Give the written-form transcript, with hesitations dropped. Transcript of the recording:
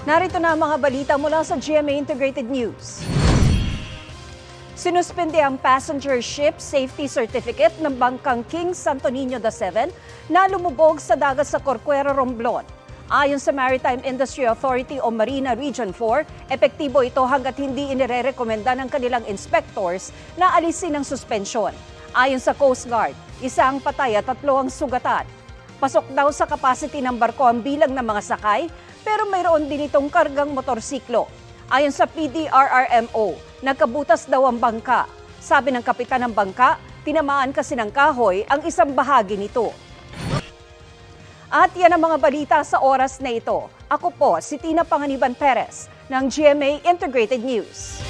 Narito na ang mga balita mula sa GMA Integrated News. Sinuspende ang passenger ship safety certificate ng bangkang King Santo Niño VII na lumubog sa dagat sa Corcuera, Romblon. Ayon sa Maritime Industry Authority o Marina Region 4, epektibo ito hanggat hindi inirerekomenda ng kanilang inspectors na alisin ang suspensyon. Ayon sa Coast Guard, isa ang patay at 3 ang sugatan. Pasok daw sa capacity ng barko ang bilang ng mga sakay, pero mayroon din itong kargang motorsiklo. Ayon sa PDRRMO, nagkabutas daw ang bangka. Sabi ng kapitan ng bangka, tinamaan kasi ng kahoy ang isang bahagi nito. At yan ang mga balita sa oras na ito. Ako po si Tina Panganiban Perez ng GMA Integrated News.